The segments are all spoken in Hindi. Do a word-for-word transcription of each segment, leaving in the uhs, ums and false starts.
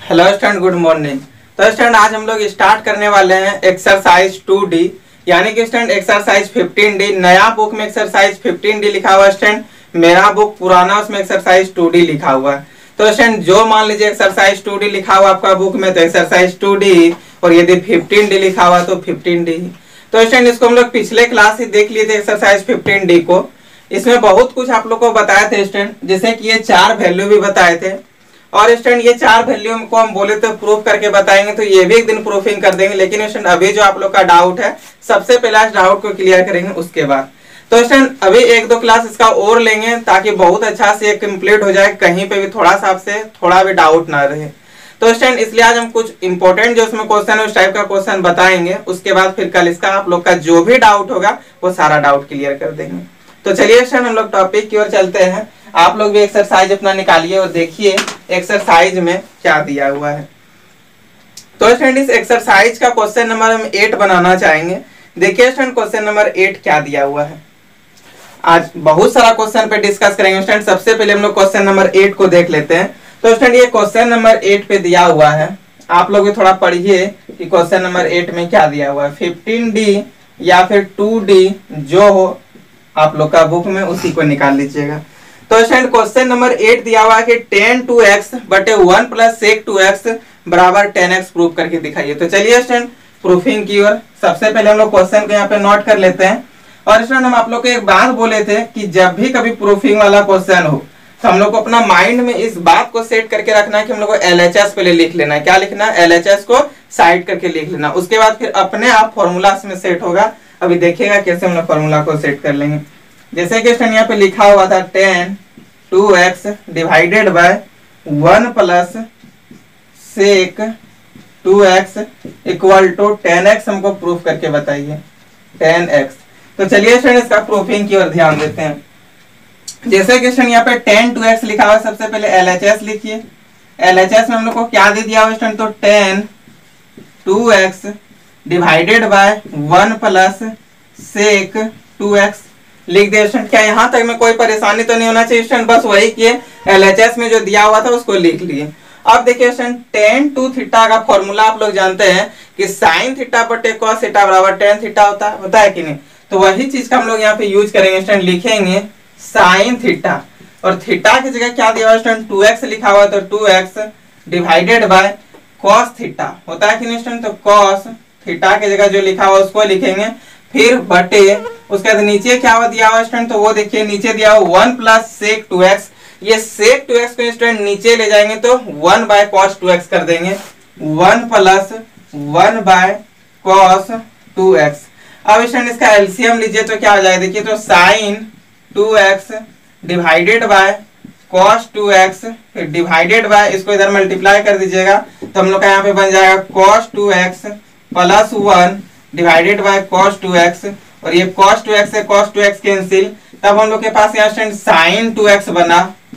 Hello student, good morning. तो स्टूडेंट आज हम लोग स्टार्ट करने वाले हैं एक्सरसाइज टू डी, यानी कि स्टूडेंट एक्सरसाइज फिफ्टीन डी। नया बुक में एक्सरसाइज फिफ्टीन डी लिखा हुआ है स्टूडेंट, मेरा बुक पुराना उसमें एक्सरसाइज टू डी लिखा हुआ है। तो स्टूडेंट जो मान लीजिए एक्सरसाइज टू डी लिखा हुआ आपका बुक में तो एक्सरसाइज टू डी, और यदि फिफ्टीन डी लिखा हुआ तो फिफ्टीन डी। तो स्टूडेंट इसको हम लोग पिछले क्लास ही देख लिए थे एक्सरसाइज फिफ्टीन डी को। इसमें बहुत कुछ आप लोग को बताए थे स्टूडेंट, जैसे कि ये चार वैल्यू भी बताए थे, और स्टूडेंट ये चार वैल्यू को हम बोले तो प्रूफ करके बताएंगे, तो ये भी एक दिन प्रूफिंग कर देंगे। लेकिन स्टूडेंट अभी जो आप लोग का डाउट है, सबसे पहले इस डाउट को क्लियर करेंगे उसके बाद। तो स्टूडेंट अभी एक दो क्लास इसका और लेंगे ताकि बहुत अच्छा से कंप्लीट हो जाए, कहीं पे भी थोड़ा सा आपसे थोड़ा भी डाउट ना रहे। तो स्टूडेंट इसलिए आज हम कुछ इंपॉर्टेंट जो उसमें क्वेश्चन है उस टाइप का क्वेश्चन बताएंगे, उसके बाद फिर कल इसका आप लोग का जो भी डाउट होगा वो सारा डाउट क्लियर कर देंगे। तो चलिए स्टूडेंट हम लोग टॉपिक की ओर चलते हैं। आप लोग भी एक्सरसाइज अपना निकालिए और देखिए एक्सरसाइज में क्या दिया हुआ है। तो स्टूडेंट इस एक्सरसाइज का क्वेश्चन नंबर हम एट बनाना चाहेंगे। देखिए स्टूडेंट क्वेश्चन नंबर एट क्या दिया हुआ है। आज बहुत सारा क्वेश्चन पे डिस्कस करेंगे स्टूडेंट। सबसे पहले हम लोग क्वेश्चन नंबर एट को देख लेते हैं। तो स्टूडेंट ये क्वेश्चन नंबर एट पे दिया हुआ है, आप लोग भी थोड़ा पढ़िए कि क्वेश्चन नंबर एट में क्या दिया हुआ है। फिफ्टीन डी या फिर टू डी जो हो आप लोग का बुक में उसी को निकाल लीजिएगा। तो स्टूडेंट क्वेश्चन नंबर एट दिया हुआ है कि टेन टू एक्स बटे one plus sec two x बराबर टेन एक्स प्रूफ करके दिखाइए। तो चलिए स्टूडेंट प्रूफिंग की ओर सबसे पहले हम लोग क्वेश्चन को यहाँ पे नोट कर लेते हैं। और स्टूडेंट हम आप लोग को एक बात बोले थे कि जब भी कभी प्रूफिंग वाला क्वेश्चन हो तो हम लोग को अपना माइंड में इस बात को सेट करके रखना है कि हम लोग को एल एच एस पहले लिख लेना है। क्या लिखना है? एल एच एस को साइड करके लिख लेना, उसके बाद फिर अपने आप फॉर्मूला में सेट होगा। अभी देखिएगा कैसे हम लोग फॉर्मूला को सेट कर लेंगे। जैसे कि स्टूडेंट यहाँ पे लिखा हुआ था tan two x divided by one plus sec two x equal to tan x हमको प्रूफ करके बताइए टेन एक्स। तो चलिए स्टूडेंट इसका प्रूफिंग की ओर ध्यान देते हैं। जैसे कि स्टूडेंट यहाँ पे टेन टू एक्स लिखा हुआ है, सबसे पहले एल एच एस लिखिए। एल एच एस में हम लोग को क्या दे दिया हुआ स्टूडेंट? तो tan two x divided by one plus sec two x लिख दिया स्टूडेंट। क्या यहाँ तक में कोई परेशानी तो नहीं होना चाहिए स्टूडेंट? बस वही किए, एल एच एस में जो दिया हुआ था उसको लिख लिए। अब देखिए स्टूडेंट टेन टू थीटा का फॉर्मूला आप लोग जानते हैं कि साइन थीटा बटे कॉस थीटा बराबर टेन थीटा होता है, होता है कि नहीं? तो वही चीज का हम लोग यहाँ पे यूज करेंगे स्टूडेंट। लिखेंगे साइन थीटा और थीटा की जगह क्या दिया हुआ स्टूडेंट? टू एक्स लिखा हुआ, तो two x divided by cos theta होता है कि नहीं स्टूडेंट? तो कॉस थीटा की जगह जो लिखा हुआ उसको लिखेंगे, फिर बटे उसके बाद नीचे क्या हुआ दिया हुआ स्टूडेंट? तो वो देखिए नीचे दिया हुआ one plus sec two x. ये सेक टू एक्स को स्टूडेंट नीचे ले जाएंगे तो one by cos two x कर देंगे, one plus one by cos two x. अब स्टूडेंट इसका एलसीएम लीजिए तो क्या हो जाएगा? देखिए तो sin two x divided by cos two x फिर डिवाइडेड बाय इसको इधर मल्टीप्लाई कर दीजिएगा तो हम लोग का यहाँ पे बन जाएगा cos two x plus one divided by cos two x, और ये cos टू एक्स से cos टू एक्स कैंसिल। तब हम लोग के पास यहाँ स्टूडेंट sin टू एक्स बना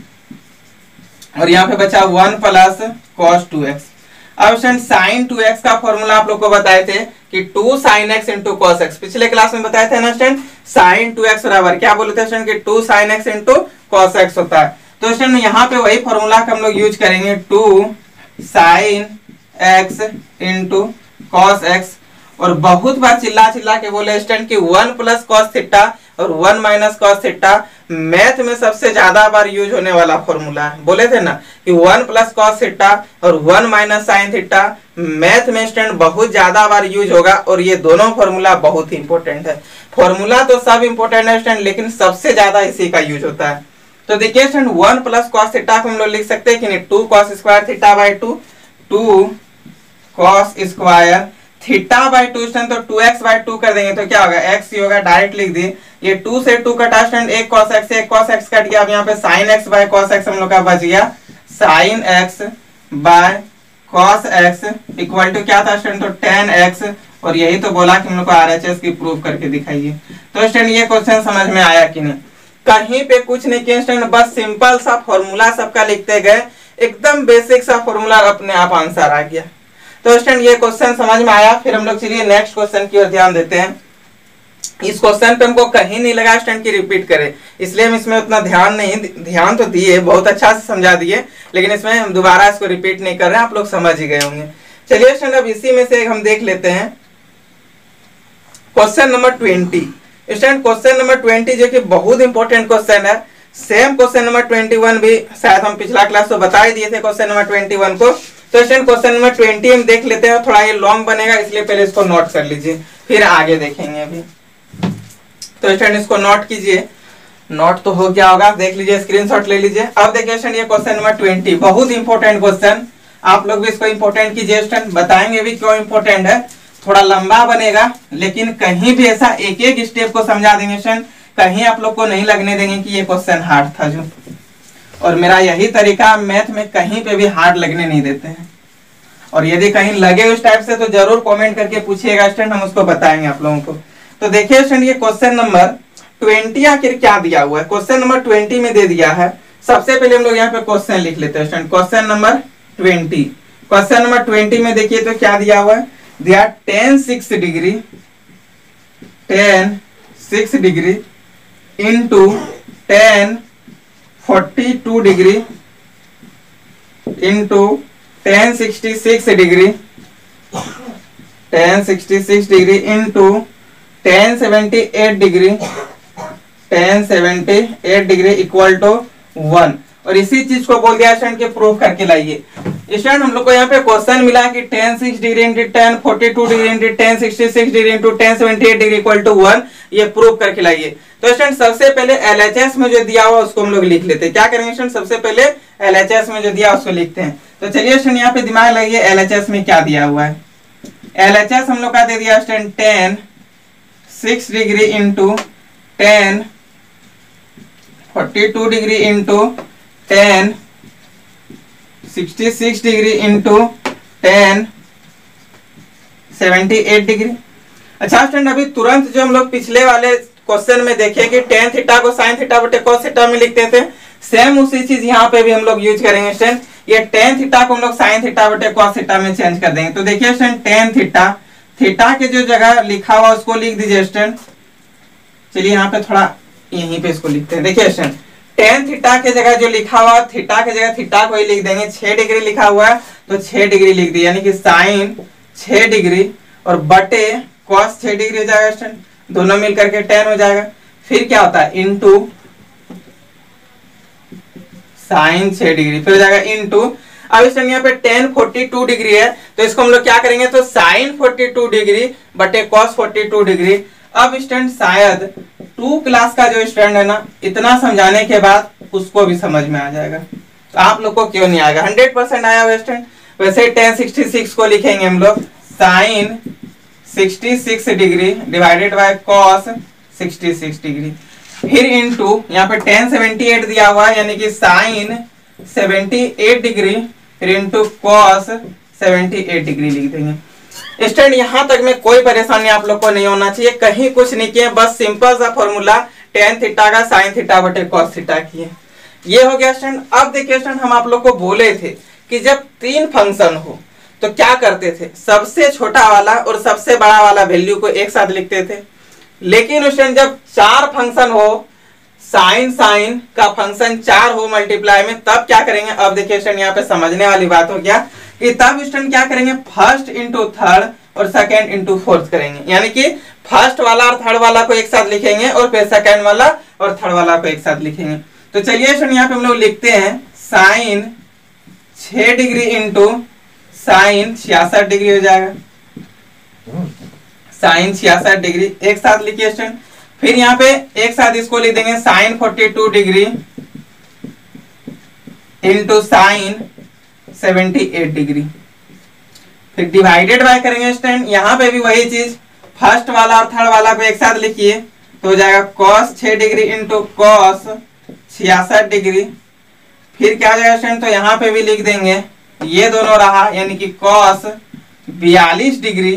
और यहाँ पे बचा one plus cos two x. अब स्टूडेंट sin टू एक्स का फॉर्मूला आप लोग को बताए थे कि two sin x into cos x। पिछले क्लास में बताए थे ना स्टूडेंट, sin टू एक्स बराबर क्या बोले थे स्टूडेंट कि two sin x into cos x होता है। तो स्टूडेंट यहाँ पे वही फॉर्मूला का हम लोग यूज करेंगे, two sin x into cos x। और बहुत बार चिल्ला चिल्ला के बोले स्टूडेंट कि वन प्लस कॉस थीटा और one minus cos theta math में सबसे ज्यादा बार यूज होने वाला फॉर्मूला है। बोले थे ना कि वन प्लस कॉस थीटा और one minus sin theta math में स्टूडेंट बहुत ज्यादा बार यूज होगा, और ये दोनों फॉर्मूला बहुत ही इंपॉर्टेंट है। फॉर्मूला तो सब इंपॉर्टेंट है स्टूडेंट, लेकिन सबसे ज्यादा इसी का यूज होता है। तो देखिए student one plus cos theta को हम लोग लिख सकते हैं कि नहीं? Two cos square theta by two, two cos square theta by two student, तो टू एक्स बाई टू कर देंगे तो क्या होगा? एक्स ही होगा, डायरेक्ट लिख दिए। ये टू से टू कटा स्टूडेंट, एक कॉस एक्स एक कॉस एक्स कट गया। अब यहाँ पे sin x by cos x हम लोग का बच गया, sin x by cos x equal to क्या था स्टूडेंट? तो टेन एक्स। और यही तो बोला कि हम लोग को आरएचएस की प्रूफ करके दिखाइए। तो स्टूडेंट ये क्वेश्चन समझ में आया कि नहीं? कहीं पे कुछ नहीं किया स्टूडेंट, बस सिंपल सा फॉर्मूला सबका लिखते गए, एकदम बेसिक सा फॉर्मूला, अपने आप आंसर आ गया। तो स्टूडेंट ये क्वेश्चन समझ में आया। फिर हम लोग चलिए नेक्स्ट क्वेश्चन की ओर ध्यान देते हैं। इस क्वेश्चन पे हमको कहीं नहीं लगा स्टूडेंट की रिपीट करे, इसलिए हम इसमें उतना ध्यान नहीं, ध्यान तो दिए, बहुत अच्छा से समझा दिए, लेकिन इसमें हम दोबारा इसको रिपीट नहीं कर रहे हैं, आप लोग समझ ही गए होंगे। चलिए स्टूडेंट अब इसी में से एक हम देख लेते हैं question number twenty. Student question number twenty जो कि बहुत इंपॉर्टेंट क्वेश्चन है, same question number twenty one भी शायद हम पिछला क्लास में बता ही दिए थे क्वेश्चन नंबर ट्वेंटी वन को। तो स्टूडेंट क्वेश्चन नंबर ट्वेंटी हम देख लेते हैं, थोड़ा ये लॉन्ग बनेगा इसलिए पहले इसको नोट कर लीजिए, फिर आगे देखेंगे अभी। तो स्टूडेंट इसको नोट कीजिए, नोट तो हो गया होगा, देख लीजिए, स्क्रीनशॉट ले लीजिए। अब देखिए स्टूडेंट ये क्वेश्चन नंबर ट्वेंटी बहुत इंपॉर्टेंट क्वेश्चन, आप लोग भी इसको इंपॉर्टेंट कीजिए स्टूडेंट, बताएंगे भी क्यों इंपॉर्टेंट है। थोड़ा लंबा बनेगा लेकिन कहीं भी ऐसा एक एक स्टेप को समझा देंगे स्टूडेंट, कहीं आप लोग को नहीं लगने देंगे कि ये क्वेश्चन हार्ड था जो, और मेरा यही तरीका मैथ में कहीं पे भी हार्ड लगने नहीं देते हैं। और यदि कहीं लगे उस टाइप से तो जरूर कमेंट करके पूछिएगा स्टूडेंट, हम उसको बताएंगे आप लोगों को। तो देखिए स्टूडेंट ये क्वेश्चन नंबर ट्वेंटी आखिर क्या दिया हुआ है, क्वेश्चन नंबर ट्वेंटी में दे दिया है। सबसे पहले हम लोग यहाँ पे क्वेश्चन लिख लेते हैं student, question number twenty. Question number twenty में देखिए तो क्या दिया हुआ है, दिया tan six degree tan six degree into tan forty two degree into tan sixty six degree tan sixty six degree into tan seventy eight degree tan seventy eight degree equal to one. और इसी चीज को बोल दिया स्टूडेंट के प्रूफ करके लाइए। स्टूडेंट हम लोग को यहाँ पे क्वेश्चन मिला कि tan six degree into tan forty two degree into tan sixty six degree into tan seventy eight degree equal to one, ये प्रूफ करके लाइए। तो स्टूडेंट सबसे पहले एलएचएस में जो दिया हुआ उसको हम लोग लिख लेते हैं। क्या करेंगे स्टूडेंट, सबसे पहले एलएचएस में जो दिया उसको लिखते हैं। तो चलिए स्टूडेंट यहाँ पे दिमाग लगाइए, एलएचएस में क्या दिया हुआ है। एलएचएस हम लोग का दे दिया student tan six degree into tan forty two degree into tan sixty six degree into tan seventy eight degree. अच्छा स्टूडेंट अभी तुरंत जो हम लोग पिछले वाले क्वेश्चन में देखे कि टेन थीटा को साइन थीटा बटे कॉस थीटा में लिखते थे, सेम उसी चीज यहाँ पे भी हम लोग यूज करेंगे स्टूडेंट। ये टेन थीटा को हम लोग साइन थीटा बटे कॉस थीटा में चेंज कर देंगे। तो देखिए स्टूडेंट टेन थीटा, थीटा के जो जगह लिखा हुआ उसको लिख दीजिए स्टूडेंट। चलिए यहाँ पे थोड़ा यहीं पे इसको लिखते हैं। देखिए स्टूडेंट टेन थीटा के जगह जो लिखा हुआ थीटा के जगह थीटा को ही लिख देंगे। छह डिग्री लिखा हुआ है तो छह डिग्री लिख दिया, यानी कि साइन छह डिग्री और बटे कॉस छह डिग्री हो जाएगा स्टूडेंट, दोनों मिल करके टेन हो जाएगा। फिर क्या होता है इनटू साइन छह डिग्री, फिर हो जाएगा इनटू। अब स्टूडेंट यहाँ पे टेन फोर्टी टू डिग्री है तो इसको हम लोग क्या करेंगे, तो साइन फोर्टी टू डिग्री बटे कॉस फोर्टी टू डिग्री। अब स्टूडेंट शायद टू क्लास का जो स्टूडेंट है ना, इतना समझाने के बाद उसको भी समझ में आ जाएगा। तो आप लोग को क्यों नहीं आएगा, हंड्रेड परसेंट आया हुआ स्टूडेंट। वैसे टेन सिक्सटी सिक्स को लिखेंगे हम लोग sin sixty six degree divided by cos sixty six degree, फिर इनटू यहाँ पे टेन सेवेंटी एट दिया हुआ है यानी कि साइन सेवेंटी एट डिग्री फिर into cos seventy eight degree लिख देंगे। स्टूडेंट यहाँ तक में कोई परेशानी आप लोग को नहीं होना चाहिए, कहीं कुछ नहीं किए, बस सिंपल सा फॉर्मूला टेन थीटा का साइन थीटा बटे कॉस थीटा किए, ये हो गया स्टूडेंट। अब देखिए स्टूडेंट हम आप लोग को बोले थे कि जब तीन फंक्शन हो तो क्या करते थे, सबसे छोटा वाला और सबसे बड़ा वाला वैल्यू को एक साथ लिखते थे। लेकिन स्टूडेंट जब चार फंक्शन हो, साइन साइन का फंक्शन चार हो मल्टीप्लाई में, तब क्या करेंगे। अब देखिए स्टूडेंट यहाँ पे समझने वाली बात हो गया कि तब स्टूडेंट क्या करेंगे, फर्स्ट इंटू थर्ड और सेकेंड इंटू फोर्थ करेंगे, यानी कि फर्स्ट वाला और थर्ड वाला को एक साथ लिखेंगे और फिर सेकेंड वाला और थर्ड वाला को एक साथ लिखेंगे। तो चलिए स्टूडेंट यहाँ पे हम लोग लिखते हैं साइन छह डिग्री इंटू साइन छियासठ डिग्री हो जाएगा, साइन छियासठ डिग्री एक साथ लिखिए स्टूडेंट। फिर यहाँ पे एक साथ इसको लिख देंगे sin forty two degree into sin seventy eight degree, फिर डिवाइडेड बाय करेंगे स्टूडेंट। यहाँ पे भी वही चीज, फर्स्ट वाला और थर्ड वाला को एक साथ लिखिए तो हो जाएगा कॉस छह डिग्री इंटू कॉस छियासठ डिग्री। फिर क्या हो जाएगा स्टूडेंट, तो यहाँ पे भी लिख देंगे ये दोनों रहा, यानी कि कॉस बयालीस डिग्री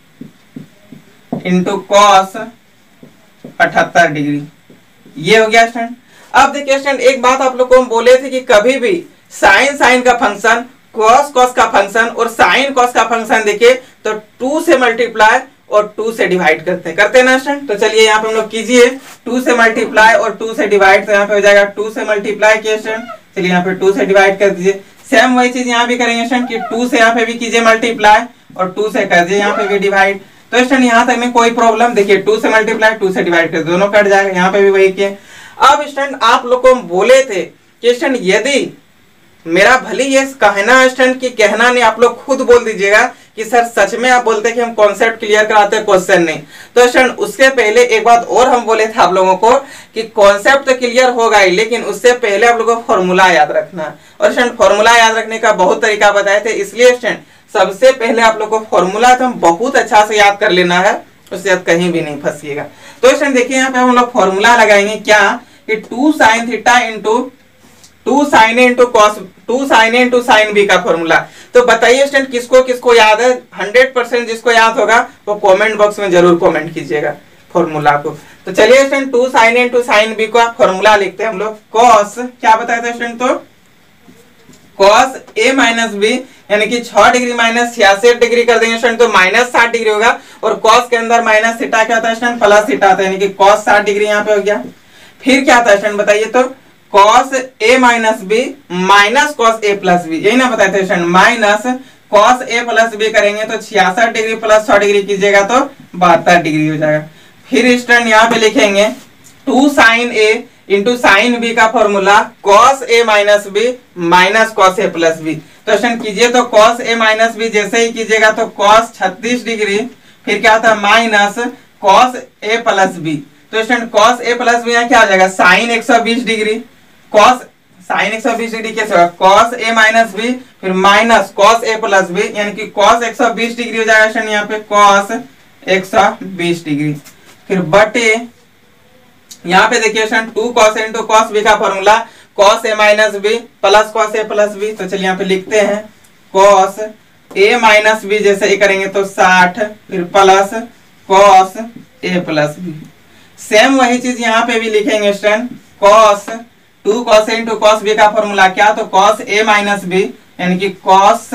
इंटू कॉस अठहत्तर डिग्री, ये हो गया स्टूडेंट। अब देखिए स्टूडेंट एक बात आप लोग को हम बोले थे कि कभी भी साइन साइन का फंक्शन, कॉस कॉस का फंक्शन और साइन कॉस का फंक्शन देखिए तो टू से मल्टीप्लाई और टू से डिवाइड करते हैं, करते हैं ना स्टूडेंट। तो चलिए यहाँ पे हम लोग कीजिए, टू से मल्टीप्लाई और टू से डिवाइड, तो यहाँ पे हो जाएगा टू से मल्टीप्लाई किए स्टूडेंट, चलिए यहाँ पे टू से डिवाइड कर दीजिए। सेम वही चीज यहाँ भी करेंगे स्टूडेंट कि टू से यहाँ पे भी कीजिए मल्टीप्लाई और टू से कर दीजिए यहाँ पे भी डिवाइड। तो स्टूडेंट यहाँ तक में कोई प्रॉब्लम, देखिए टू से मल्टीप्लाई टू से डिवाइड कर, दोनों कट जाएगा, यहाँ पे भी वही किए। अब स्टूडेंट आप लोग को बोले थे कि स्टूडेंट यदि मेरा भले ये कहना स्टूडेंट की कहना नहीं, आप लोग खुद बोल दीजिएगा कि सर सच में आप बोलते हैं कि हम कॉन्सेप्ट क्लियर कराते हैं, क्वेश्चन नहीं। तो स्टूडेंट उसके पहले एक बात और हम बोले थे आप लोगों को कि कॉन्सेप्ट तो क्लियर होगा ही, लेकिन उससे पहले आप लोगों को फॉर्मूला याद रखना है। और स्टूडेंट फॉर्मूला याद रखने का बहुत तरीका बताए थे, इसलिए स्टूडेंट सबसे पहले आप लोग को फॉर्मूला तो बहुत अच्छा से याद कर लेना है, उससे आप कहीं भी नहीं फंसिएगा। तो स्टूडेंट देखिए यहाँ पे हम लोग फॉर्मूला लगाएंगे क्या कि two sign theta into two sin a into cos, two sin a into sine B का फॉर्मूला। तो बताइए स्टूडेंट किसको किसको याद है, हंड्रेड परसेंट जिसको याद होगा वो कमेंट बॉक्स में जरूर कमेंट कीजिएगा फॉर्मूला को। तो चलिए student two sin a into sine B का फॉर्मूला लिखते हैं हम लोग। कॉस क्या बताया था स्टूडेंट, तो कॉस ए माइनस बी यानी कि छह डिग्री माइनस छियासठ डिग्री कर देंगे स्टूडेंट, तो माइनस साठ डिग्री होगा। और कॉस के अंदर माइनस थीटा क्या होता है स्टूडेंट, प्लस थीटा आता है, यानी कि कॉस साठ डिग्री यहाँ पे हो गया। फिर क्या आता है स्टूडेंट बताइए, तो cos a minus b minus cos a plus b, यही ना बताए थे student, minus cos a plus b करेंगे तो छियासठ डिग्री प्लस सौ डिग्री कीजिएगा तो बहत्तर डिग्री हो जाएगा। फिर स्टूडेंट यहाँ पे लिखेंगे two sin a into sine B का formula cos a minus b minus cos a plus b. तो स्टूडेंट कीजिए तो cos a माइनस बी जैसे ही कीजिएगा तो cos छत्तीस डिग्री, फिर क्या होता है minus cos a plus b. तो student cos a plus b यहाँ क्या आ जाएगा साइन एक सौ बीस डिग्री, cos साइन एक सौ बीस डिग्री कैसे होगा cos a माइनस बी फिर minus cos a plus b, यानी कि cos एक सौ बीस डिग्री हो जाएगा स्टूडेंट यहाँ पे cos एक सौ बीस डिग्री। फिर बटे यहाँ पे देखिए student two cos a into cos b का formula cos a minus b plus cos a plus b. तो चलिए यहाँ पे लिखते हैं cos a माइनस बी जैसे ही करेंगे तो साठ, फिर plus cos a plus b. Same वही चीज यहाँ पे भी लिखेंगे student cos two cos a into cos b का फॉर्मूला क्या, तो cos a माइनस बी यानी कि cos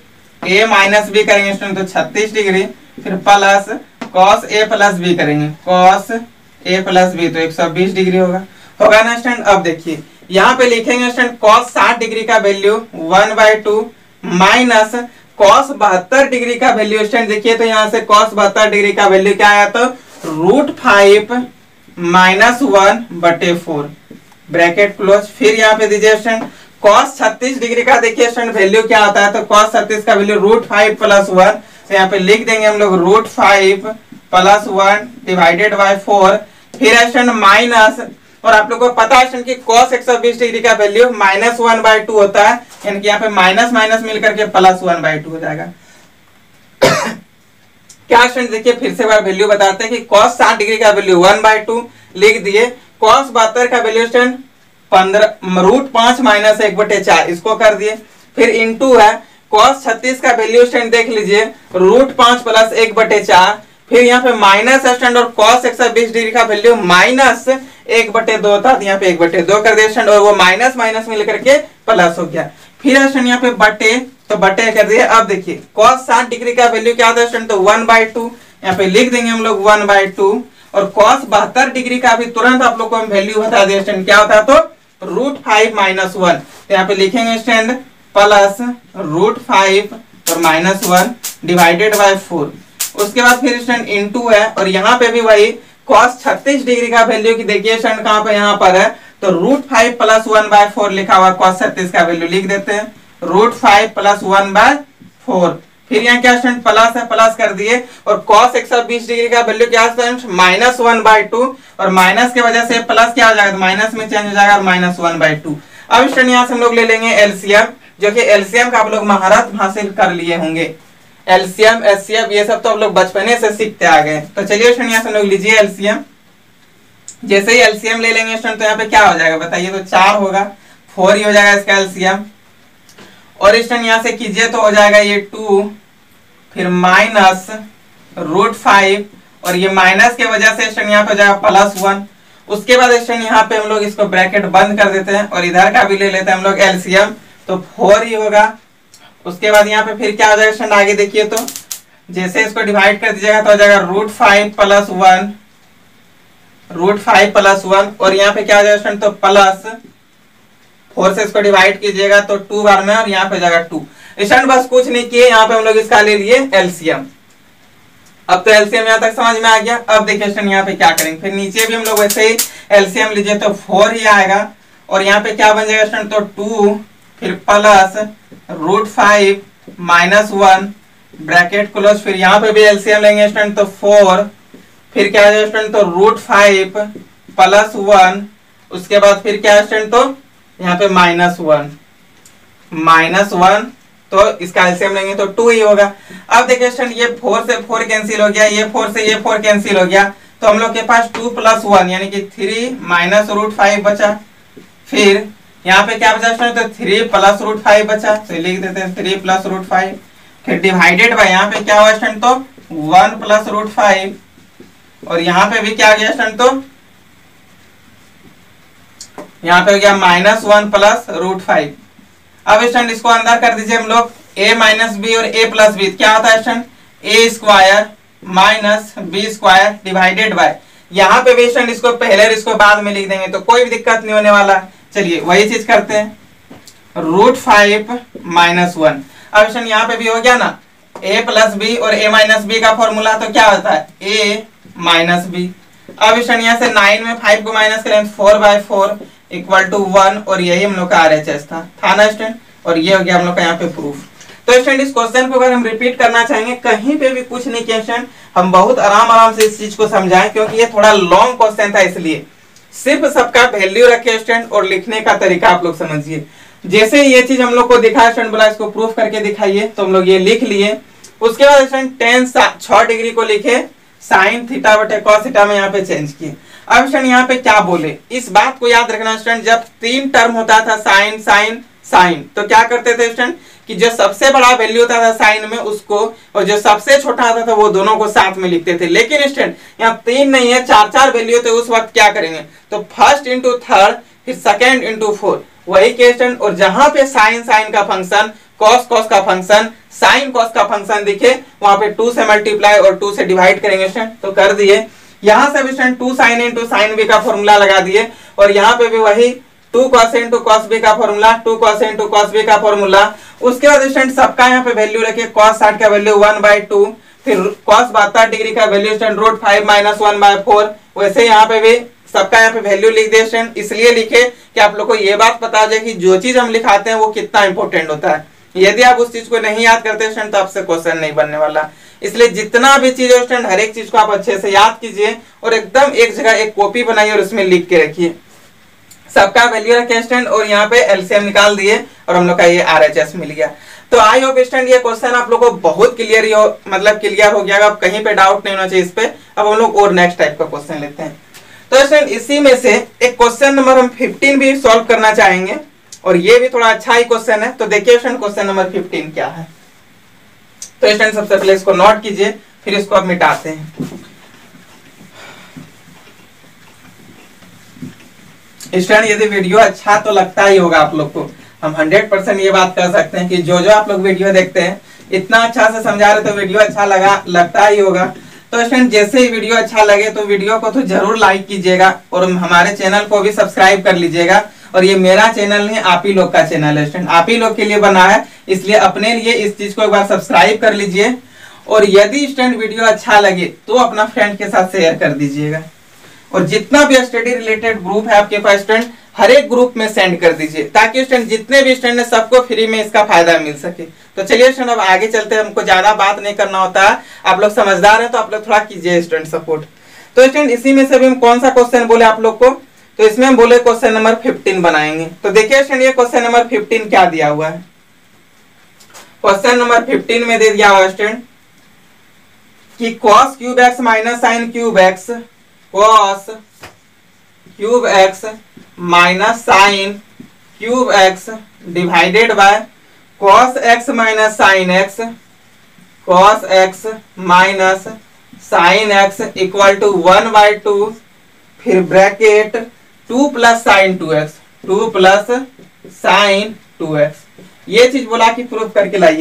a माइनस बी करेंगे स्टूडेंट तो छत्तीस डिग्री, फिर plus cos a plus b करेंगे cos a प्लस बी तो एक सौ बीस डिग्री होगा, होगा ना स्टूडेंट। अब देखिए यहाँ पे लिखेंगे स्टूडेंट cos साठ डिग्री का value one by two minus cos बहत्तर डिग्री का वैल्यू स्टूडेंट देखिए तो यहाँ से cos बहत्तर डिग्री का वैल्यू क्या आया, तो रूट फाइव माइनस वन बटे फोर, ब्रैकेट क्लोज। फिर यहाँ पे दीजिए स्टूडेंट cos छत्तीस डिग्री का देखिए स्टूडेंट वैल्यू क्या आता है, तो cos छत्तीस का value root five plus one, तो यहाँ पे लिख देंगे हम लोग root five plus one divided by four. फिर स्टूडेंट माइनस, और आप लोग को पता है स्टूडेंट कि cos एक सौ बीस डिग्री का value minus one by two होता है, यानी कि यहाँ पे माइनस माइनस मिलकर के प्लस वन बाई टू हो जाएगा। क्या स्टूडेंट देखिए फिर से बार वैल्यू बताते हैं कि cos साठ डिग्री का वैल्यू वन बाई टू लिख दिए, cos बहत्तर का वैल्यू स्टूडेंट पंद्रह रूट पांच माइनस एक बटे चार इसको कर दिए। फिर इंटू है cos छत्तीस का वैल्यू स्टूडेंट देख लीजिए रूट पांच प्लस एक बटे चार, फिर यहाँ पे माइनस स्टैंड और cos एक सौ बीस डिग्री का वैल्यू माइनस एक बटे दो था, यहाँ पे एक बटे दो कर दिया स्टैंड और वो माइनस माइनस मिल करके प्लस हो गया। फिर स्टैंड यहाँ पे बटे तो बटे कर दिए। अब देखिए cos साठ डिग्री का वैल्यू क्या था स्टूडेंट, तो वन बाई टू, यहाँ पे लिख देंगे हम लोग वन बाई टू। और cos बहत्तर डिग्री का भी तुरंत आप लोग को हम वैल्यू बता दिए स्टूडेंट क्या होता है, तो रूट फाइव माइनस वन, तो यहाँ पे लिखेंगे स्टूडेंट प्लस रूट फाइव और minus one divided by four. उसके बाद फिर स्टूडेंट इंटू है और यहाँ पे भी वही cos छत्तीस डिग्री का वैल्यू की देखिए स्टूडेंट कहाँ पे यहाँ पर है, तो root five plus one by four लिखा हुआ cos छत्तीस का वैल्यू लिख देते हैं root five plus one by four. फिर यहाँ क्या स्टूडेंट प्लस है प्लस कर दिए और cos एक सौ बीस डिग्री का वैल्यू क्या student minus one by two, और माइनस की वजह से प्लस क्या हो जाएगा माइनस में चेंज हो जाएगा और माइनस वन बाई टू। अब स्टूडेंट यहाँ से हम लोग ले लेंगे एलसीएम, जो कि एलसीएम का आप लोग महारत हासिल कर लिए होंगे। एलसीएम एचसीएफ ये सब तो आप लोग बचपने से सीखते आ गए। तो चलिए स्टूडेंट यहाँ से लोग लीजिए एलसीएम। जैसे ही एलसीएम ले लेंगे स्टूडेंट तो यहाँ पे क्या हो जाएगा बताइए, तो चार होगा, फोर ही हो जाएगा इसका एलसीएम। और स्टूडेंट यहाँ से कीजिए तो हो जाएगा ये टू, फिर माइनस रूट फाइव और ये माइनस के वजह से स्टूडेंट यहाँ पे हो जाएगा प्लस वन। उसके बाद स्टूडेंट यहाँ पे हम लोग इसको ब्रैकेट बंद कर देते हैं और इधर का भी ले लेते हैं हम लोग एलसीएम, तो फोर ही होगा। उसके बाद यहाँ पे फिर क्या हो जाएगा स्टूडेंट आगे देखिए तो जैसे इसको डिवाइड कर दीजिएगा तो हो जाएगा root five plus one, root five plus one, और यहाँ पे क्या हो जाएगा स्टूडेंट, तो प्लस फोर से इसको डिवाइड कीजिएगा तो टू बार में, और यहाँ पे जाएगा टू। स्टूडेंट बस कुछ नहीं किए, यहाँ पे हम लोग इसका ले लिए एलसीएम। अब तो एलसीएम यहाँ तक समझ में आ गया। अब देखिए स्टूडेंट यहाँ पे क्या करेंगे, फिर नीचे भी हम लोग वैसे ही एलसीएम लीजिए तो फोर ही आएगा, और यहाँ पे क्या बन जाएगा स्टूडेंट, तो टू, फिर plus root five minus one bracket close, फिर यहाँ पे भी एलसीएम लेंगे स्टूडेंट तो फोर, फिर क्या है स्टूडेंट, तो रूट फाइव प्लस वन, उसके बाद फिर क्या है स्टूडेंट, तो यहाँ पे माइनस वन, माइनस वन, तो इसका एलसीएम लेंगे तो टू ही होगा। अब देखिए स्टूडेंट ये फोर से फोर कैंसिल हो गया, ये फोर से ये फोर कैंसिल हो गया, तो हम लोग के पास टू प्लस वन यानी कि थ्री माइनस रूट फाइव बचा। फिर यहाँ पे क्या बचा स्टूडेंट, तो थ्री प्लस रूट फाइव बचा, तो लिख देते हैं थ्री प्लस रूट फाइव, फिर डिवाइडेड बाय यहाँ पे क्या हुआ स्टूडेंट, तो वन प्लस रूट फाइव, और यहाँ पे भी क्या आ गया स्टूडेंट, तो यहाँ पे हो गया minus one plus root five. अब स्टूडेंट इसको अंदर कर दीजिए हम लोग, a माइनस बी और a प्लस बी क्या होता है student, a square minus b square divided by, यहाँ पे भी स्टूडेंट इसको पहले और इसको बाद में लिख देंगे तो कोई भी दिक्कत नहीं होने वाला। चलिए वही चीज करते हैं, रूट फाइव माइनस वन। अब स्टूडेंट यहाँ पे भी हो गया ना, a प्लस बी और a माइनस बी का फॉर्मूला तो क्या होता है, a माइनस बी। अब स्टूडेंट यहाँ से नाइन में फाइव को माइनस करें, four by four equal to one, और यही हम लोग का आरएचएस था था ना स्टूडेंट, और ये हो गया हम लोग का यहाँ पे प्रूफ। तो स्टूडेंट इस क्वेश्चन को अगर हम रिपीट करना चाहेंगे, कहीं पे भी कुछ नहीं किया स्टूडेंट, हम बहुत आराम आराम से इस चीज को समझाएं, क्योंकि ये थोड़ा लॉन्ग क्वेश्चन था, इसलिए सिर्फ सबका वैल्यू रखे स्टूडेंट और लिखने का तरीका आप लोग समझिए। जैसे ये चीज हम लोग को दिखाया स्टूडेंट, बोला इसको प्रूफ करके दिखाइए, तो हम लोग ये लिख लिए। उसके बाद स्टूडेंट टेन छह डिग्री को लिखे साइन थीटा बटे कॉस थीटा में यहाँ पे चेंज किए। अब स्टूडेंट यहाँ पे क्या बोले, इस बात को याद रखना स्टूडेंट, जब तीन टर्म होता था साइन साइन साइन, तो क्या करते थे स्टूडेंट कि जो सबसे बड़ा वैल्यू होता था साइन में उसको, और जो सबसे छोटा होता था वो दोनों को साथ में लिखते थे। लेकिन स्टूडेंट यहाँ तीन नहीं है, चार चार वैल्यू थे, उस वक्त क्या करेंगे, तो फर्स्ट इंटू थर्ड, फिर सेकेंड इंटू फोर्थ, वही के स्टूडेंट। और जहां पे साइन साइन का फंक्शन, कॉस कॉस का फंक्शन, साइन कॉस का फंक्शन दिखे, वहां पे टू से मल्टीप्लाई और टू से डिवाइड करेंगे स्टूडेंट, तो कर दिए। यहाँ से भी student two sine into sine B का फॉर्मूला लगा दिए, और यहाँ पे भी वही two cos into cos B का formula, two cos into cos B का फॉर्मूला। उसके बाद स्टूडेंट सबका यहाँ पे वैल्यू रखे, कॉस साठ का वैल्यू वन बाई टू, फिर कॉस बहत्तर डिग्री का value student root five minus one by four. वैसे यहाँ पे भी सबका यहाँ पे वैल्यू लिख दे स्टूडेंट, इसलिए लिखे कि आप लोग को ये बात पता जाए कि जो चीज हम लिखाते हैं वो कितना इंपॉर्टेंट होता है। यदि आप उस चीज को नहीं याद करते स्टूडेंट तो आपसे क्वेश्चन नहीं बनने वाला। इसलिए जितना भी चीज है स्टूडेंट, हर एक चीज को आप अच्छे से याद कीजिए और एकदम एक जगह एक कॉपी बनाइए और उसमें लिख के रखिए। सबका वैल्यू रखे स्टूडेंट, और यहाँ पे एलसीएम निकाल दिए और हम लोग का ये आरएचएस मिल गया। तो आई होप स्टूडेंट ये क्वेश्चन आप लोग को बहुत क्लियर ही हो, मतलब क्लियर हो गया, अब कहीं पे डाउट नहीं होना चाहिए इस पे। अब हम लोग और नेक्स्ट टाइप का क्वेश्चन लेते हैं। तो स्टूडेंट इसी में से एक क्वेश्चन नंबर हम फिफ्टीन भी सॉल्व करना चाहेंगे, और ये भी थोड़ा अच्छा ही क्वेश्चन है। तो देखिए स्टूडेंट क्वेश्चन नंबर फिफ्टीन क्या है। तो स्टूडेंट सबसे पहले इसको नोट कीजिए, फिर इसको अब मिटाते हैं। स्टूडेंट यदि वीडियो अच्छा तो लगता ही होगा आप लोग को, हम हंड्रेड परसेंट ये बात कर सकते हैं कि जो जो आप लोग वीडियो देखते हैं इतना अच्छा से समझा रहे तो वीडियो अच्छा लगा लगता ही होगा। तो स्टूडेंट जैसे ही वीडियो अच्छा लगे तो वीडियो को तो जरूर लाइक कीजिएगा, और हमारे चैनल को भी सब्सक्राइब कर लीजिएगा। और ये मेरा चैनल नहीं, आप ही लोग का चैनल है स्टूडेंट, आप ही लोग के लिए बना है, इसलिए अपने लिए इस चीज को एक बार सब्सक्राइब कर लीजिए। और यदि स्टूडेंट वीडियो अच्छा लगे तो अपना फ्रेंड के साथ शेयर कर दीजिएगा, और जितना भी स्टडी रिलेटेड ग्रुप है आपके पास स्टूडेंट, हर एक ग्रुप में सेंड कर दीजिए, ताकि स्टूडेंट जितने भी स्टूडेंट है सबको फ्री में इसका फायदा मिल सके। तो चलिए स्टूडेंट अब आगे चलते हैं, हमको ज्यादा बात नहीं करना होता है, आप लोग समझदार हैं तो आप लोग थोड़ा कीजिए स्टूडेंट सपोर्ट। तो स्टूडेंट इसी में से भी हम कौन सा क्वेश्चन बोले आप लोग को, तो इसमें हम बोले क्वेश्चन नंबर फिफ्टीन बनाएंगे। तो देखिए स्टूडेंट ये क्वेश्चन नंबर फिफ्टीन क्या दिया हुआ है। क्वेश्चन नंबर फिफ्टीन में दे दिया हुआ स्टूडेंट कि cos cube x minus sine cube x, cos cube x minus sine cube x divided by cos x minus sine x, cos x minus sine x equal to one by two, फिर bracket two plus sine two x, two plus sine two x. ये चीज बोला कि प्रूफ करके लाइए।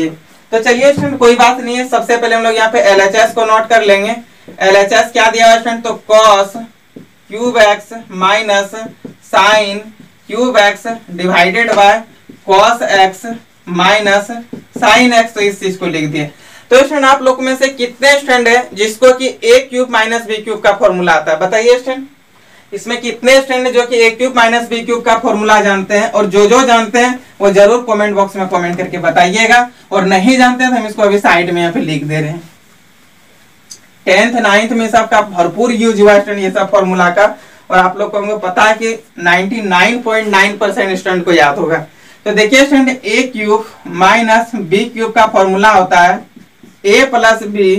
तो चलिए स्टूडेंट कोई बात नहीं है, सबसे पहले हम लोग यहाँ पे एल एच एस को नोट कर लेंगे। एल एच एस क्या दिया हुआ स्टूडेंट, तो cos cube x minus sine cube x divided by cos x minus sine x. तो इस चीज को लिख दिए। तो स्टूडेंट आप लोग में से कितने स्टूडेंट है जिसको कि A cube minus B cube का फॉर्मूला आता है, बताइए स्टूडेंट। इसमें कितने स्टूडेंट है जो कि A cube minus B cube का फॉर्मूला जानते हैं, और जो जो जानते हैं वो जरूर कमेंट बॉक्स में कमेंट करके बताइएगा, और नहीं जानते हैं तो हम इसको अभी साइड में यहाँ पे लिख दे रहे हैं। टेंथ नाइन्थ में सबका भरपूर यूज हुआ स्टूडेंट ये सब फॉर्मूला का, और आप लोग को पता है कि निन्यानवे पॉइंट नौ परसेंट स्टूडेंट को याद होगा। तो देखिए student A cube minus B cube का फॉर्मूला होता है A plus B,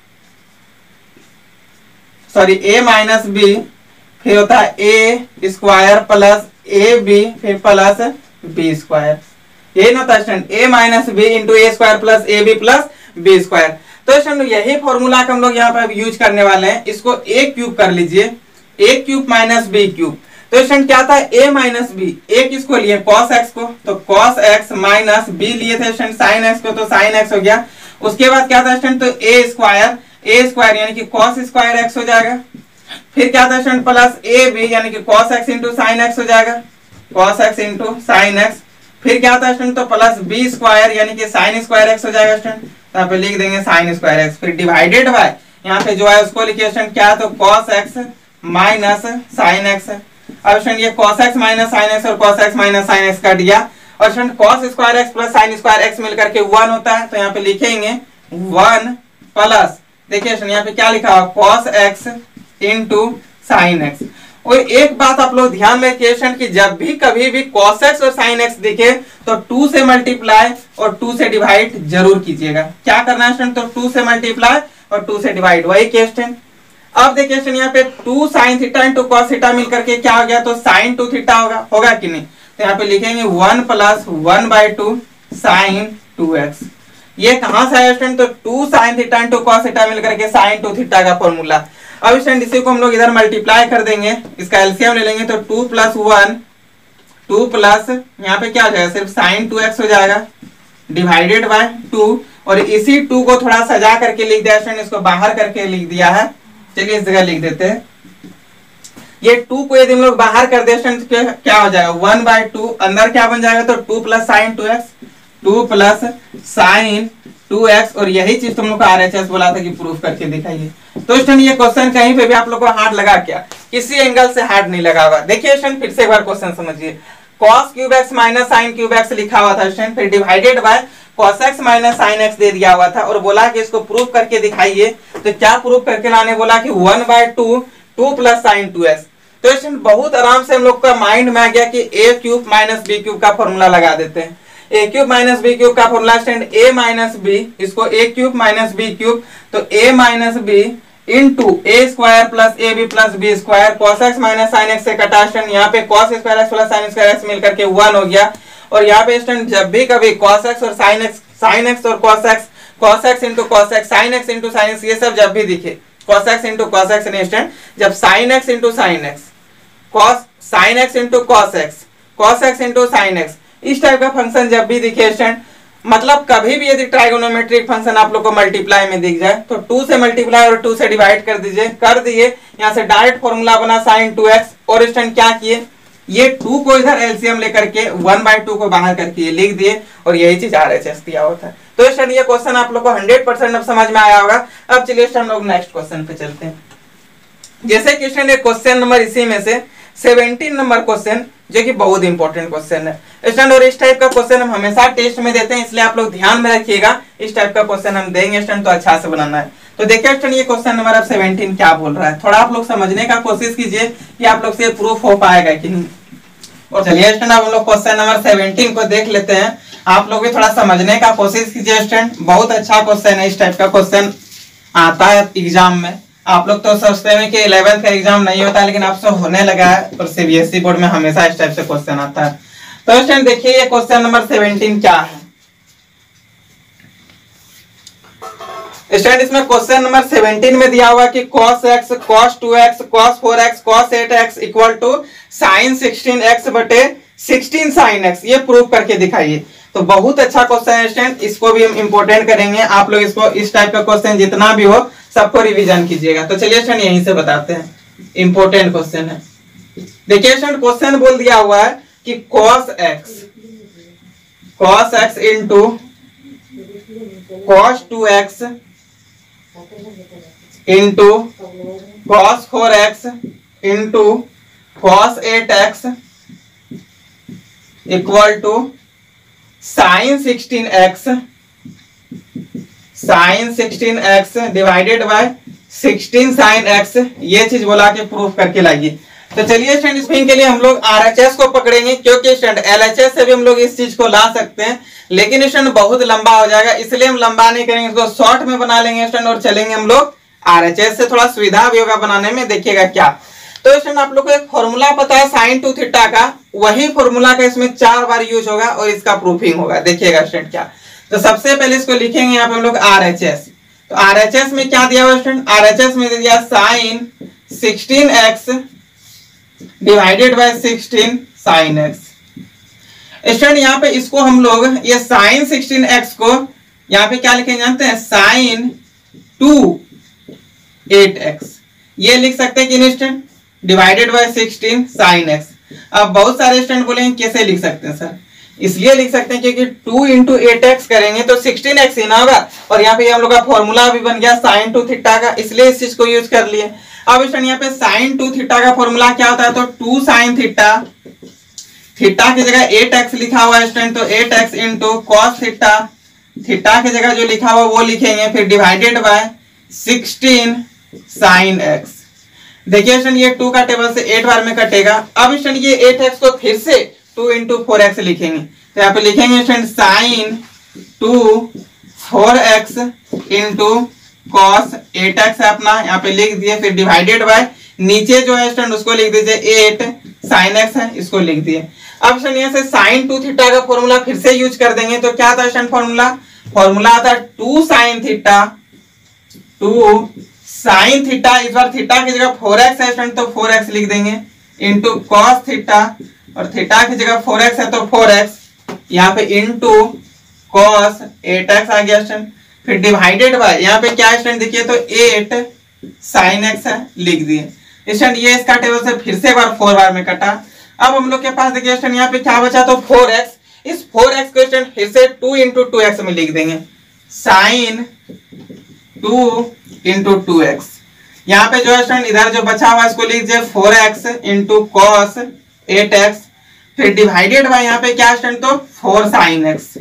sorry A minus B, फिर होता है A square plus A B, फिर प्लस बी स्क्वायर। ये ना था student, A minus B into A square plus A B plus B square. तो स्टूडेंट यही फॉर्मूला का हम लोग यहाँ पे यूज करने वाले हैं। इसको ए क्यूब कर लीजिए, A cube minus B cube. तो स्टूडेंट क्या था, ए माइनस बी, ए किसको लिए, कॉस एक्स को, तो कॉस एक्स माइनस बी लिए थे स्टूडेंट साइन एक्स को, तो साइन एक्स हो गया। उसके बाद क्या था स्टूडेंट, तो ए स्क्वायर, ए स्क्वायर यानी कि कॉस स्क्वायर एक्स हो जाएगा। फिर क्या था स्टूडेंट, प्लस ए बी यानी कि cos x into sine x हो जाएगा, cos x into sine x. फिर क्या था स्टूडेंट, तो प्लस बी स्क्वायर यानी कि साइन स्क्वायर एक्स हो जाएगा स्टूडेंट, तो यहाँ पे लिख देंगे साइन स्क्वायर एक्स। फिर डिवाइडेड बाय यहाँ पे जो है उसको लिखिए स्टूडेंट क्या, तो cos x minus sine x. अब स्टूडेंट ये cos x minus sine x और cos x minus sine x cut गया, और student cos square x plus sine square x मिलकर के वन होता है, तो यहाँ पे लिखेंगे वन प्लस, देखिए स्टूडेंट यहाँ पे क्या लिखा हुआ, cos x into sine x. और एक बात आप लोग ध्यान में रखिए कि जब भी कभी भी cos x और sin x दिखे तो टू से मल्टीप्लाई और टू से डिवाइड जरूर कीजिएगा। क्या करना है स्टूडेंट, तो टू से मल्टीप्लाई और टू से डिवाइड, वही क्वेश्चन। अब देखिए स्टूडेंट यहाँ पे two sign theta into cos theta मिलकर के क्या हो गया, तो साइन टू थीटा होगा, होगा कि नहीं। तो यहाँ पे लिखेंगे one plus one by two sine two x. ये कहां से आया स्टूडेंट, तो two sign theta into cos theta मिलकर के साइन टू थीटा का फॉर्मूला। अब स्टूडेंट इसी को हम लोग इधर मल्टीप्लाई कर देंगे, इसका एलसीएम ले लेंगे, तो two plus one, two plus यहाँ पे क्या हो जाएगा, सिर्फ साइन टू एक्स हो जाएगा डिवाइडेड बाय टू। और इसी टू को थोड़ा सजा करके लिख दिया स्टूडेंट, इसको बाहर करके लिख दिया है, चलिए इस जगह लिख देते हैं। ये टू को यदि हम लोग बाहर कर दे स्टूडेंट क्या हो जाएगा, वन बाय टू, अंदर क्या बन जाएगा, तो two plus sine two x, two plus sine two x. और यही चीज तुम लोग को आरएचएस बोला था कि प्रूफ करके दिखाइए। तो स्टूडेंट ये क्वेश्चन कहीं पे भी आप लोग को हार्ड लगा क्या, किसी एंगल से हार्ड नहीं लगा होगा। देखिए स्टूडेंट फिर से एक बार क्वेश्चन समझिए, cos cube x minus sine cube x लिखा हुआ था स्टूडेंट, फिर divided by cos x minus sine x दे दिया हुआ था, और बोला कि इसको प्रूफ करके दिखाइए। तो क्या प्रूफ करके लाने बोला कि one by two, two plus sine two x. तो स्टूडेंट बहुत आराम से हम लोग का माइंड में आ गया कि A cube minus B cube का फॉर्मूला लगा देते हैं। A cube minus B cube का formula student A minus B, इसको A cube minus B cube, तो A minus B into A square plus A B plus B square, cos x minus sine x से कटा स्टूडेंट, यहाँ पे cos square x plus sine square x मिलकर के वन हो गया। और यहाँ पे स्टूडेंट जब भी कभी कॉस एक्स और साइन एक्स, साइन एक्स और cos x, cos x into cos x, sine x into sine x, ये सब जब भी दिखे, cos x into cos x नहीं स्टूडेंट, जब sine x into sine x, cos sine x into cos x, cos x into sine x, इस टाइप का फंक्शन जब भी दिखे स्टूडेंट, मतलब कभी भी यदि ट्राइगोनोमेट्रिक फंक्शन आप लोग को मल्टीप्लाई में दिख जाए तो टू से मल्टीप्लाई और टू से डिवाइड कर दीजिए, कर दिए, यहाँ से डायरेक्ट फॉर्मूला बना साइन टू एक्स। और स्टूडेंट क्या किए, ये टू को इधर एलसीएम लेकर के वन बाई टू को बाहर करके लिख दिए, और यही चीज आरएचएस दिया होता है। तो स्टूडेंट ये क्वेश्चन आप लोग को हंड्रेड परसेंट अब समझ में आया होगा। अब चलिए स्टूडेंट लोग नेक्स्ट क्वेश्चन पे चलते हैं। जैसे कि स्टूडेंट क्वेश्चन नंबर इसी में से सेवनटीन नंबर क्वेश्चन, जो कि बहुत इंपॉर्टेंट क्वेश्चन है स्टूडेंट, और इस टाइप का क्वेश्चन हम हमेशा टेस्ट में देते हैं, इसलिए आप लोग ध्यान में रखिएगा। इस टाइप का क्वेश्चन हम देंगे स्टूडेंट, तो अच्छा से बनाना है। तो देखिए स्टूडेंट ये क्वेश्चन नंबर अब सेवनटीन क्या बोल रहा है, थोड़ा आप लोग समझने का कोशिश कीजिए कि आप लोग से प्रूफ हो पाएगा कि नहीं। और चलिए स्टूडेंट अब हम लोग क्वेश्चन नंबर सेवनटीन को देख लेते हैं। आप लोग भी थोड़ा समझने का कोशिश कीजिए स्टूडेंट, बहुत अच्छा क्वेश्चन है। इस टाइप का क्वेश्चन आता है एग्जाम में। आप लोग तो सोचते हैं कि इलेवेंथ का एग्जाम नहीं होता, लेकिन अब से होने लगा है, और सीबीएसई बोर्ड में हमेशा इस टाइप से क्वेश्चन आता है। तो स्टूडेंट देखिए ये क्वेश्चन नंबर सेवनटीन क्या है स्टूडेंट, इसमें क्वेश्चन नंबर सेवनटीन में दिया हुआ कि cos x, cos two x, cos four x, cos eight x equal to sin sixteen x बटे सिक्सटीन sin x, ये प्रूव करके दिखाइए। तो बहुत अच्छा क्वेश्चन है स्टूडेंट, इसको भी हम इंपोर्टेंट करेंगे। आप लोग इसको इस टाइप का क्वेश्चन जितना भी हो सबको रिवीजन कीजिएगा। तो चलिए स्टूडेंट यहीं से बताते हैं, इंपोर्टेंट क्वेश्चन है। देखिए स्टूडेंट क्वेश्चन बोल दिया हुआ है कि cos x cos x into cos two x into cos four x into cos eight x equal to sine sixteen x sine sixteen x divided by sixteen sine x. ये चीज बोला के प्रूफ करके लाइए। तो चलिए स्टूडेंट इसमें के लिए हम लोग आरएचएस को पकड़ेंगे, क्योंकि स्टूडेंट एलएचएस से भी हम लोग इस चीज को ला सकते हैं, लेकिन स्टूडेंट बहुत लंबा हो जाएगा, इसलिए हम लंबा नहीं करेंगे, इसको शॉर्ट में बना लेंगे स्टूडेंट और चलेंगे हम लोग आरएचएस से। थोड़ा सुविधा भी होगा बनाने में, देखिएगा क्या। तो स्टूडेंट आप लोग को एक फॉर्मूला पता है साइन टू थीटा का, वही फॉर्मूला का इसमें चार बार यूज होगा और इसका प्रूफिंग होगा। देखिएगा स्टूडेंट क्या। तो सबसे पहले इसको लिखेंगे यहाँ पे हम लोग आरएचएस। तो आरएचएस में क्या दिया हुआ स्टूडेंट, आरएचएस में दिया sine sixteen x divided by sixteen sine x. Student यहाँ पे इसको हम लोग ये साइन सिक्सटीन एक्स को यहाँ पे क्या लिखेंगे जानते हैं, साइन टू एट एक्स ये लिख सकते हैं कि नहीं student, divided by sixteen sine x. अब बहुत सारे स्टूडेंट बोलेंगे कैसे लिख सकते हैं सर, इसलिए लिख सकते हैं क्योंकि टू इंटू एट एक्स करेंगे तो सिक्सटीन एक्स ही ना होगा, और यहाँ पे हम लोग का फॉर्मूला भी बन गया साइन टू थीटा का, इसलिए इस चीज को यूज कर लिए। अब स्टूडेंट यहाँ पे साइन टू थीटा का फॉर्मूला क्या होता है, तो टू साइन थीटा, थीटा की जगह एट एक्स लिखा हुआ है स्टूडेंट, तो eight x into cos theta, theta की जगह जो लिखा हुआ वो लिखेंगे, फिर divided by sixteen sine x. देखिए स्टूडेंट ये टू का टेबल से एट बार में कटेगा। अब स्टूडेंट ये एट एक्स को फिर से टू इंटू फोर एक्स लिखेंगे, तो यहाँ पे लिखेंगे student sine two four x into cos eight x है अपना, यहाँ पे लिख दिए, फिर डिवाइडेड बाय नीचे जो है स्टूडेंट उसको लिख दीजिए एट साइन एक्स है, इसको लिख दिए। अब स्टूडेंट यहाँ से साइन टू थीटा का फॉर्मूला फिर से यूज कर देंगे, तो क्या था स्टूडेंट फॉर्मूला, फॉर्मूला आता two sign theta, two sign theta, इस बार थीटा की जगह फोर एक्स है स्टूडेंट तो फोर एक्स लिख देंगे, इंटू कॉस थीटा, और थीटा की जगह फोर एक्स है तो फोर एक्स, यहाँ पे इंटू कॉस एट एक्स आ गया स्टूडेंट, फिर डिवाइडेड बाय यहाँ पे क्या स्टूडेंट देखिए तो एट साइन एक्स है, लिख दिए स्टूडेंट। ये इसका टेबल से फिर से बार फोर बार में कटा। अब हम लोग के पास देखिए स्टूडेंट यहाँ पे क्या बचा, तो फोर एक्स, इस फोर एक्स को स्टूडेंट फिर से टू इंटू टू एक्स में लिख देंगे, sine two into two x. यहाँ पे जो है स्टूडेंट इधर जो बचा हुआ इसको लिख दीजिए four x into cos eight x, फिर डिवाइडेड बाय यहाँ पे क्या स्टूडेंट तो फोर साइन एक्स।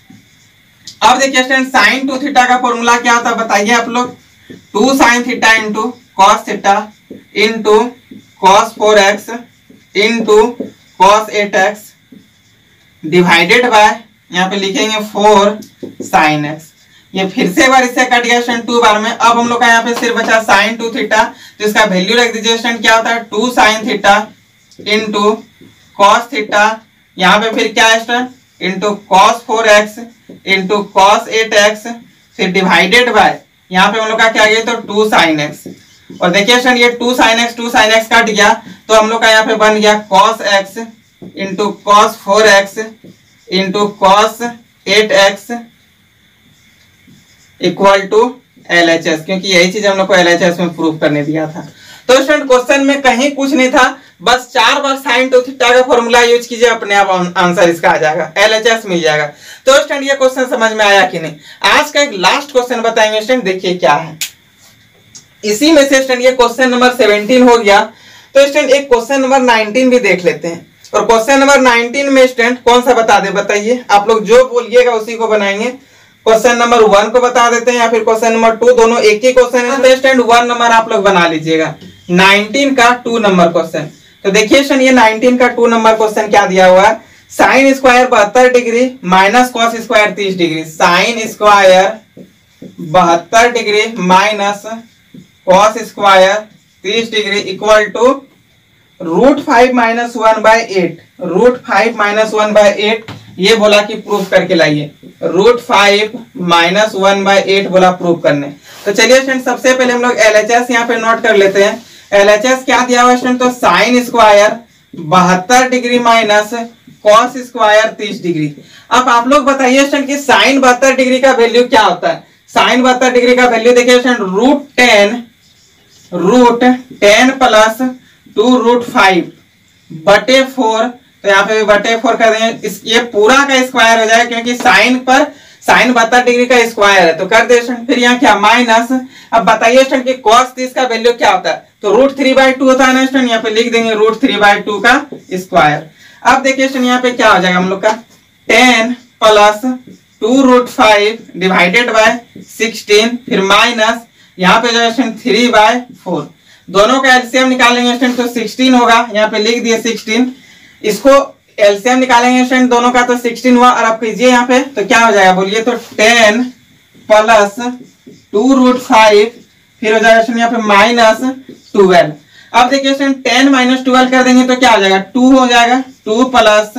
अब देखिए स्टूडेंट साइन टू थीटा का फॉर्मूला क्या होता है बताइए आप लोग, two sign theta into cos theta into cos four x into cos eight x divided by यहाँ पे लिखेंगे फोर साइन एक्स। ये फिर से बार इससे कट गया स्टूडेंट टू बार में। अब हम लोग का यहाँ पे सिर्फ बचा साइन टू थीटा, तो इसका वैल्यू रख दीजिए स्टूडेंट, क्या होता है two sign theta into cos theta, यहाँ पे फिर क्या है student into cos four x into cos eight x, फिर डिवाइडेड बाय यहाँ पे हम लोग का क्या गया तो टू साइन एक्स। और देखिए स्टूडेंट ये two sine x two sine x cut गया, तो हम लोग का यहाँ पे बन गया cos x into cos four x into cos eight x equal to L H S, क्योंकि यही चीज हम लोग को एल एच एस में प्रूफ करने दिया था। तो स्टूडेंट क्वेश्चन में कहीं कुछ नहीं था, बस चार बार साइन टू थीटा का फॉर्मूला यूज कीजिए, अपने आप आंसर इसका आ जाएगा, एल एच एस मिल जाएगा। तो स्टूडेंट ये क्वेश्चन समझ में आया कि नहीं। आज का एक लास्ट क्वेश्चन बताएंगे स्टूडेंट, देखिए क्या है। इसी में से स्टूडेंट ये क्वेश्चन नंबर सेवेंटीन हो गया, तो स्टूडेंट एक क्वेश्चन नंबर नाइनटीन भी देख लेते हैं। और क्वेश्चन नंबर नाइनटीन में स्टूडेंट कौन सा बता दे बताइए, आप लोग जो बोलिएगा उसी को बनाएंगे। क्वेश्चन नंबर वन को बता देते हैं या फिर क्वेश्चन नंबर टू, दोनों एक ही क्वेश्चन है, तो स्टूडेंट वन नंबर आप लोग बना लीजिएगा, नाइनटीन का टू नंबर क्वेश्चन। तो देखिए स्टूडेंट ये नाइनटीन का टू नंबर क्वेश्चन क्या दिया हुआ है, साइन स्क्वायर बहत्तर डिग्री माइनस कॉस स्क्वायर तीस डिग्री, साइन स्क्वायर बहत्तर डिग्री माइनस कॉस स्क्वायर तीस degree equal to root five minus one by eight, root five minus one by eight ये बोला कि प्रूफ करके लाइए, root five minus one by eight बोला प्रूफ करने। तो चलिए स्टूडेंट सबसे पहले हम लोग एलएचएस यहाँ पे नोट कर लेते हैं। एलएचएस क्या दिया हुआ स्टूडेंट, तो साइन स्क्वायर बहत्तर डिग्री माइनस कॉस स्क्वायर तीस डिग्री। अब आप लोग बताइए स्टूडेंट कि साइन बहत्तर डिग्री का वैल्यू क्या होता है। साइन बहत्तर डिग्री का वैल्यू देखिए student root ten root ten plus two root five बटे फोर, तो यहाँ पे भी बटे फोर कर देंगे, इस ये पूरा का स्क्वायर हो जाएगा क्योंकि साइन पर साइन बहत्तर डिग्री का स्क्वायर है, तो कर दे स्टूडेंट। फिर यहाँ क्या माइनस, अब बताइए स्टूडेंट कि कॉस तीस का वैल्यू क्या होता है, तो रूट थ्री बाई टू होता है ना स्टूडेंट, यहाँ पे लिख देंगे रूट थ्री बाई टू का स्क्वायर। अब देखिए स्टूडेंट यहाँ पे क्या हो जाएगा हम लोग का ten plus two root five divided by sixteen, फिर माइनस यहाँ पे जो है स्टूडेंट थ्री बाय फोर, दोनों का एलसीएम निकालेंगे स्टूडेंट तो सिक्सटीन होगा, यहाँ पे लिख दिए सिक्सटीन। इसको एलसीएम निकालेंगे स्टूडेंट दोनों का तो सिक्सटीन हुआ, और आप कीजिए यहाँ पे तो क्या हो जाएगा बोलिए, तो ten plus two root five, फिर हो जाएगा स्टूडेंट यहाँ पे माइनस ट्वेल्व। अब देखिए स्टूडेंट टेन माइनस ट्वेल्व कर देंगे तो क्या हो जाएगा, टू हो जाएगा, two plus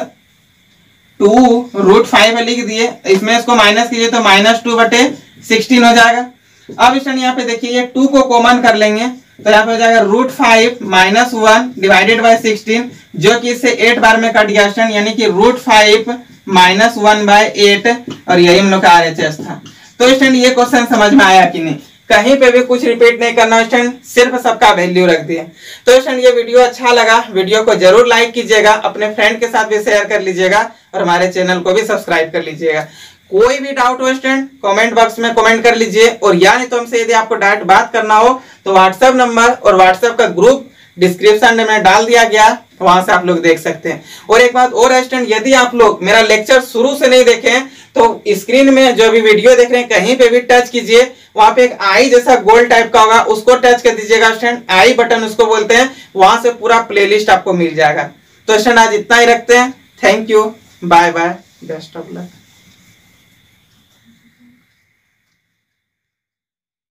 two root five लिख दिए, इसमें इसको माइनस कीजिए तो माइनस टू बटे सिक्सटीन हो जाएगा। अब स्टूडेंट यहाँ पे देखिए ये टू को कॉमन कर लेंगे तो यहाँ पे हो जाएगा root five minus one divided by sixteen, जो कि इससे एट बार में कट गया स्टूडेंट, यानी कि root five minus one by eight, और यही हम लोग का आरएचएस था। तो स्टूडेंट ये क्वेश्चन समझ में आया कि नहीं, कहीं पे भी कुछ रिपीट नहीं करना स्टूडेंट, सिर्फ सबका वैल्यू रख दिए। तो स्टूडेंट ये वीडियो अच्छा लगा, वीडियो को जरूर लाइक कीजिएगा, अपने फ्रेंड के साथ भी शेयर कर लीजिएगा, और हमारे चैनल को भी सब्सक्राइब कर लीजिएगा। कोई भी डाउट हो स्टूडेंट कमेंट बॉक्स में कमेंट कर लीजिए, और या नहीं तो हमसे यदि आपको डायरेक्ट बात करना हो तो व्हाट्सएप नंबर और व्हाट्सएप का ग्रुप डिस्क्रिप्शन में डाल दिया गया, वहां से आप लोग देख सकते हैं। और एक बात और स्टूडेंट, यदि आप लोग मेरा लेक्चर शुरू से नहीं देखे तो स्क्रीन में जो भी वीडियो देख रहे हैं कहीं पे भी टच कीजिए, वहां पे एक आई जैसा गोल टाइप का होगा, उसको टच कर दीजिएगा स्टूडेंट, आई बटन उसको बोलते हैं, वहां से पूरा प्लेलिस्ट आपको मिल जाएगा। तो स्टूडेंट आज इतना ही रखते हैं, thank you, bye bye, best of luck.